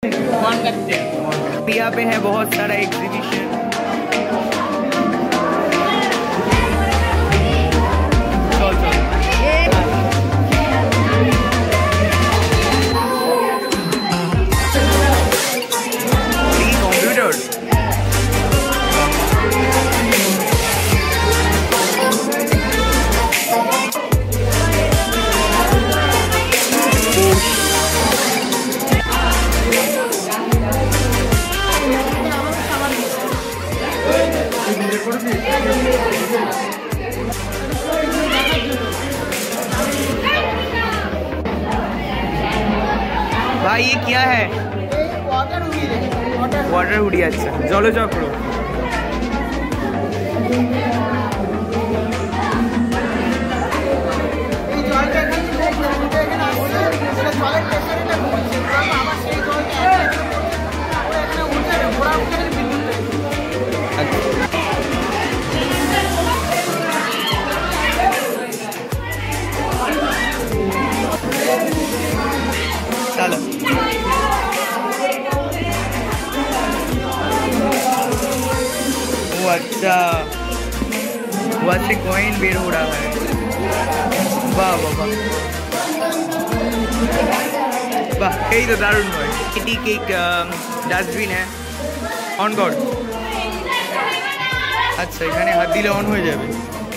यहाँ पे है बहुत सारा एग्जीबिशन। भाई ये क्या है? Water hoodie. अच्छा जलचक्र। चलो वो अच्छा वहाँ से कॉइन बेर हो रहा है। वाह वाह वाह वाह, यही तो दारुण है। किटी केक ডাস্টবিন है অন কর। আচ্ছা এখানে হাত দিলে অন হয়ে যাবে।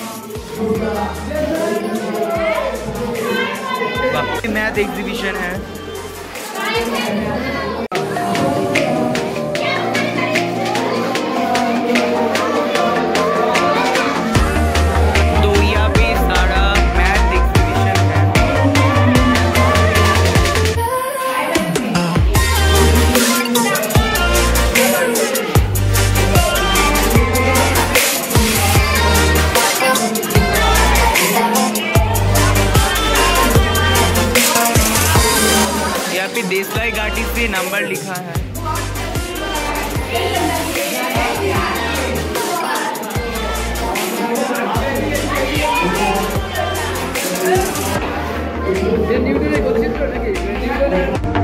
वाह, मैथ एग्जीबिशन है। देसाई घाटी से नंबर लिखा है।